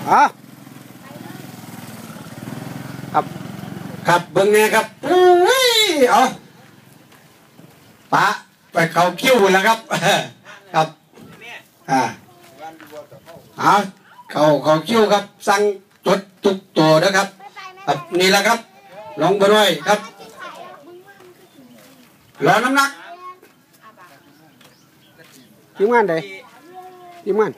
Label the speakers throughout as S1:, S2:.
S1: ครับครับเบิ่งเนี่ยครับเอาปะไปเขาคิ้วแล้วครับครับเขาคิ้วครับสั่งจดทุกตัวนะครับครับนี่แหละครับลองไปด้วยครับรอน้ำหนักทีมงานใดทีมงาน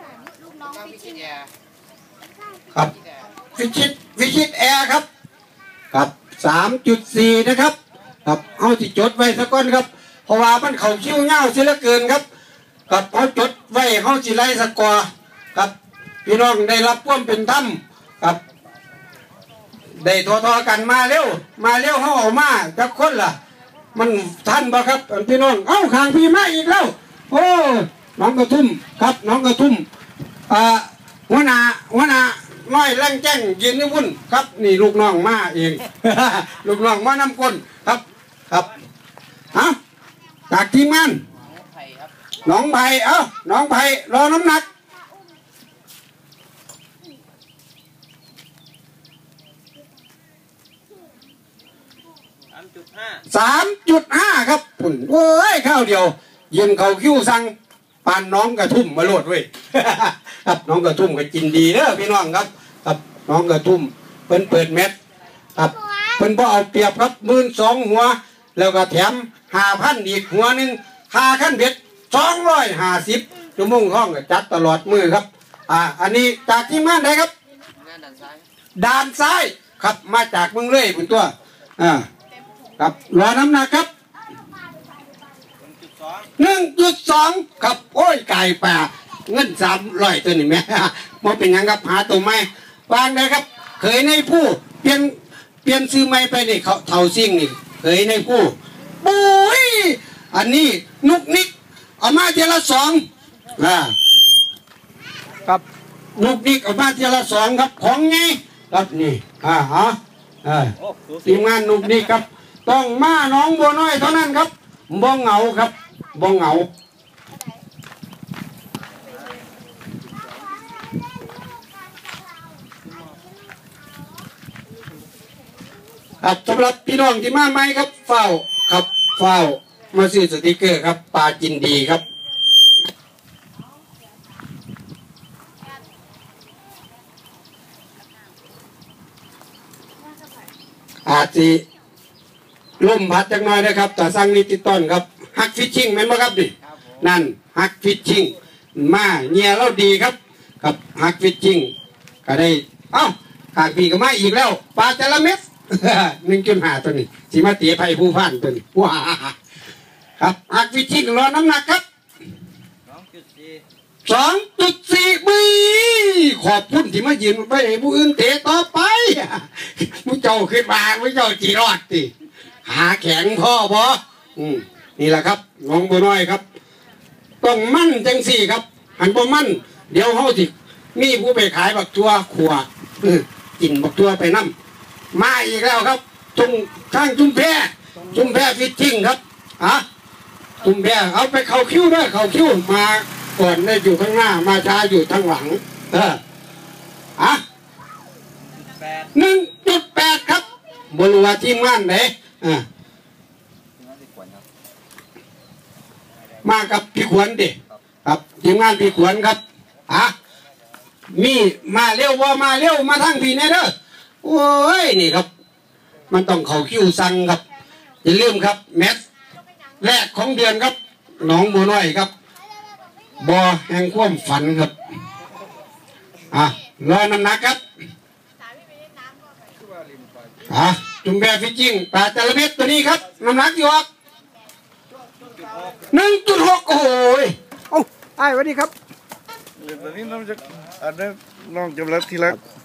S1: ครับวิชิตแอร์ครับครับ 3.4 นะครับครับเอาที่จดไว้สักก้อนครับเพราะว่ามันเขาคิ้วเงาเสียเหลือเกินครับครับเขาจดไว้เขาสิไล่สกอร์ครับพี่น้องได้รับความเป็นธรรมครับได้ทอกันมาเร็วเขาออกมาจักคนล่ะมันทันบ่ครับพี่น้องเอ้าข้างพี่มาอีกแล้วโอ้น้องกระทุ่มครับน้องกระทุ่มหัวหน้าน้อยแรงแจ้งยืนนี่วุ่นครับนี่ลูกน้องมาเอง ลูกน้องมานำก้นครับจากทีมงานน้องไผ่น้องไผ่รอน้ำหนัก3.5 ครับปุ่นโอ้ยข้าวเดียวยืนเขาคิ้วสั่งปานน้องกระทุ่มมาโลดเว้ย ครับน้องกระทุ่มก็กินดีเด้อพี่น้องครับครับน้องกระทุ่มเพิ่นเปิดเม็ดครับเพิ่นบ่เอาเปรียบครับ12,000หัวแล้วก็แถม5,000อีกหัวนึงค่าขั้นเบ็ด250ชั่วโมงห้องก็จัดตลอดมือครับอันนี้จากทีมงานไหนครับด่านซ้ายครับมาจากเมืองเลยเป็นตัวครับรอน้ำหนักครับ 1.2 ครับโอ้ยไก่ป่าเงิน300ตัวนี่แม่มาเป็นยังครับหาตัวไม้วางได้ครับเคยในผู้เปลี่ยนซื้อไม้ไปนี่เขาเท่าซิ่งนี่เคยในผู้ปุ้ยอันนี้นุกนิกเอามาเทียละ2ครับนุกนิกเอามาเทียละ2ครับของไงครับนี่ทีมงานนุกนิกครับต้องมาน้องบัวน้อยเท่านั้นครับบ่เหงาครับบ่เหงาครับสำหรับพี่น้องที่มาใหม่ครับเฝ้ามาซื้อสติกเกอร์ครับปลาจินดีครับอาจจะล่มพัดจังหน่อยนะครับแต่สั่งนิติต้นครับฮักฟิชชิ่งแม่นบ่ครับดินั่นฮักฟิชชิ่งมาเงียเราดีครับครับฮักฟิชชิ่งก็ได้ขางปีก็มาอีกแล้วปลาจระเม็ด1.5 ตัวนี้สีมาเตี๋ยไผ่ผู้พันตัวนี้ว้าครับฮักฟิชชิ่งรอน้ำหนักครับ 2.4 บีขอบคุณที่มายืนไปผู้อื่นเตะต่อไปผู้เจ้าขึ้นมาผู้เจ้าจีรอดติหาแข็งพ่อบอนี่แหละครับน้องบัวน้อยครับต้องมั่นจังสี่ครับหันบ่มั่นเดี๋ยวเขาสิมีผู้ไปขายบักตัวขวดกินบักตัวไปน้ำมาอีกแล้วครับข้างจุ่มแพฟิชชิ่งครับจุ่มแพเอาไปเขาคิ้วด้วยเขาคิ้วมาก่อนได้อยู่ข้างหน้ามาช้าอยู่ข้างหลัง1.8 ครับบริวารทีมงานไหนมากับพี่ขวัญดิครับทีมงานพี่ขวัญครับมีมาเร็วว่ามาเร็วมาทั้งพี่เนี่ยเด้อโอ้ยนี่ครับมันต้องเขาคิ้วสั่งครับอย่าลืมครับแมตช์แรกของเดือนครับน้องบัวน้อยครับบ่อแห่งความฝันครับรอน้ำหนักครับจุ่มแบฟิชชิ่งปลาจระเม็ดตัวนี้ครับน้ำหนักอยู่1.6 โอ้ยสวัสดีครับ
S2: ตอนนี้น้องจะน้องจำรัดทีละ